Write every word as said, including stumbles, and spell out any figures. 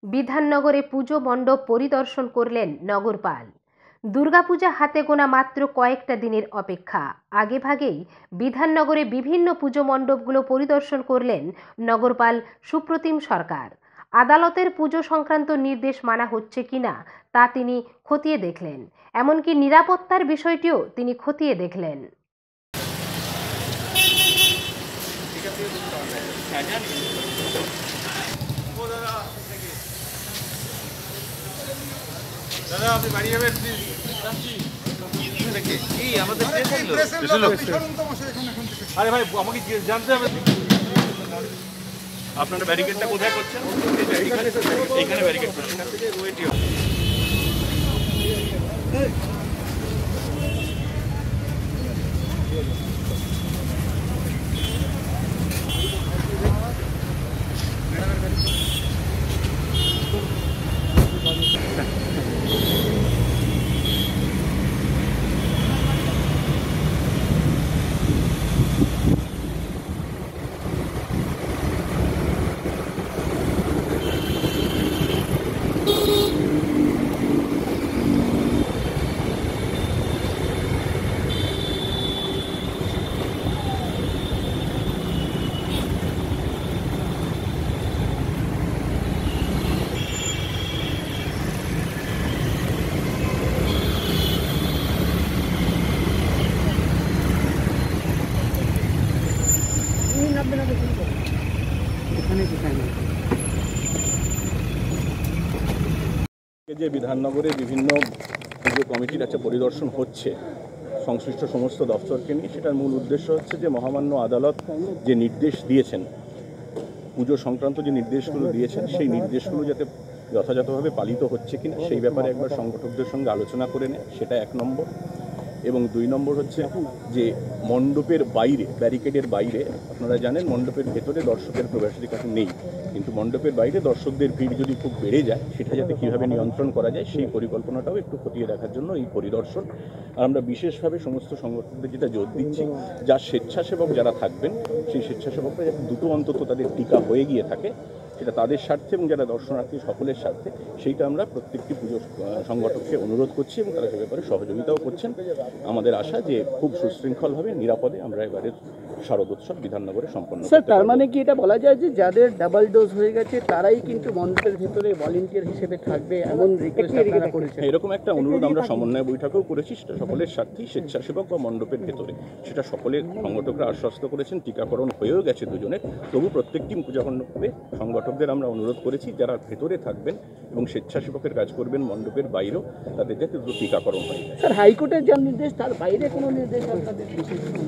বিধাননগরে পুজো মণ্ডপ পরিদর্শন করলেন নগরপাল। দুর্গাপূজা হাতে গোনা মাত্র কয়েকটা দিনের অপেক্ষা। আগেভাগেই বিধাননগরে বিভিন্ন পুজো মণ্ডপগুলো পরিদর্শন করলেন নগরপাল সুপ্রতিম সরকার। আদালতের পুজো সংক্রান্ত নির্দেশ মানা হচ্ছে কিনা তা তিনি খতিয়ে দেখলেন, এমনকি নিরাপত্তার বিষয়টিও তিনি খতিয়ে দেখলেন। দাদা আপনি বাড়ি যাবেন প্লিজ। কি আমাদের আরে ভাই আমাকে জানতে হবে আপনারা ব্যারিকেডটা কোথায় করছেন? এইখানে ব্যারিকেড করছেন। এখান থেকে ওয়েটই হবে। যে বিধাননগরে বিভিন্ন পুজো কমিটির একটা পরিদর্শন হচ্ছে সংশ্লিষ্ট সমস্ত দপ্তরকে নিয়ে, সেটার মূল উদ্দেশ্য হচ্ছে যে মহামান্য আদালত যে নির্দেশ দিয়েছেন, পুজো সংক্রান্ত যে নির্দেশগুলো দিয়েছেন, সেই নির্দেশগুলো যাতে যথাযথভাবে পালিত হচ্ছে কিনা সেই ব্যাপারে একবার সংগঠকদের সঙ্গে আলোচনা করে নেয়, সেটা এক নম্বর। এবং দুই নম্বর হচ্ছে যে মণ্ডপের বাইরে, ব্যারিকেডের বাইরে, আপনারা জানেন মণ্ডপের ভেতরে দর্শকের প্রবেশাধিকার নেই, কিন্তু মণ্ডপের বাইরে দর্শকদের ভিড় যদি খুব বেড়ে যায় সেটা যাতে কীভাবে নিয়ন্ত্রণ করা যায় সেই পরিকল্পনাটাও একটু খতিয়ে দেখার জন্য এই পরিদর্শন। আর আমরা বিশেষভাবে সমস্ত সংগঠকদের যেটা জোর দিচ্ছি, যা স্বেচ্ছাসেবক যারা থাকবেন সেই স্বেচ্ছাসেবকরা যাতে দুটো অন্তত তাদের টিকা হয়ে গিয়ে থাকে, সেটা তাদের স্বার্থে এবং যারা দর্শনার্থী সকলের স্বার্থে, সেইটা আমরা প্রত্যেকটি পুজো সংগঠককে অনুরোধ করছি এবং তারা সে ব্যাপারে সহযোগিতাও করছেন। আমাদের আশা যে খুব সুশৃঙ্খলভাবে নিরাপদে আমরা এবারের শারদোৎসব বিধাননগরে সম্পন্ন। স্যার, তার মানে কি এটা বলা যায় যে যাদের ডাবল ডোজ হয়ে গেছে তারাই কিন্তু মণ্ডপের ভেতরে ভলেন্টিয়ার হিসেবে থাকবে, এমন রিকোয়েস্ট আপনারা করেছেন? এরকম একটা অনুরোধ আমরা সমন্বয় বৈঠকেও করেছি, সেটা সকলের স্বার্থেই স্বেচ্ছাসেবক বা মণ্ডপের ভেতরে, সেটা সকলের সংগঠকরা আশ্বস্ত করেছেন। টিকাকরণ হয়েও গেছে দুজনের, তবু প্রত্যেকটি পূজা মণ্ডপে সংগঠকদের আমরা অনুরোধ করেছি যারা ভেতরে থাকবেন এবং স্বেচ্ছাসেবকের কাজ করবেন মণ্ডপের বাইরেও, তাদের যাতে দ্রুত টিকাকরণ হয়। স্যার, হাইকোর্টের যা নির্দেশ তার বাইরে কোনো নির্দেশ আপনাদের বিশেষ